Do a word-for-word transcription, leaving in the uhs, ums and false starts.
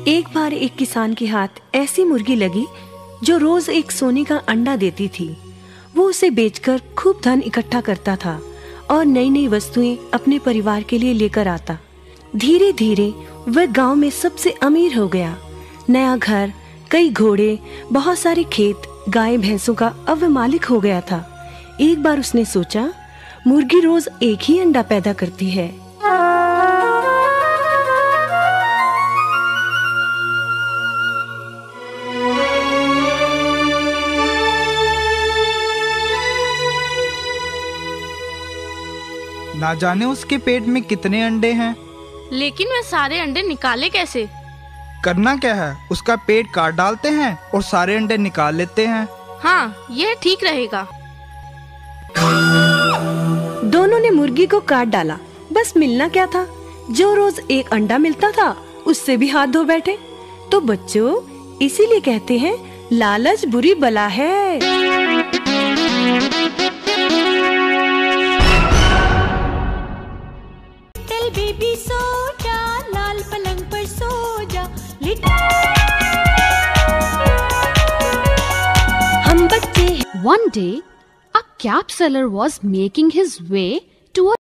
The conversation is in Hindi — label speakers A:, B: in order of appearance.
A: एक बार एक किसान के हाथ ऐसी मुर्गी लगी जो रोज एक सोने का अंडा देती थी। वो उसे बेचकर खूब धन इकट्ठा करता था और नई नई वस्तुएं अपने परिवार के लिए लेकर आता। धीरे धीरे वह गांव में सबसे अमीर हो गया। नया घर, कई घोड़े, बहुत सारे खेत, गाय भैंसों का अब वह मालिक हो गया था। एक बार उसने सोचा, मुर्गी रोज एक ही अंडा पैदा करती है।
B: ना जाने उसके पेट में कितने अंडे हैं।
C: लेकिन वह सारे अंडे निकाले कैसे?
B: करना क्या है, उसका पेट काट डालते हैं और सारे अंडे निकाल लेते हैं।
C: हाँ, यह ठीक रहेगा।
A: दोनों ने मुर्गी को काट डाला। बस मिलना क्या था, जो रोज एक अंडा मिलता था उससे भी हाथ धो बैठे। तो बच्चों, इसीलिए कहते हैं लालच बुरी बला है।
D: लिटिल बेबी सो जा, लाल पलंग पर सो जा।
A: हम बच्चे।
E: One day, a cap seller was making his way to a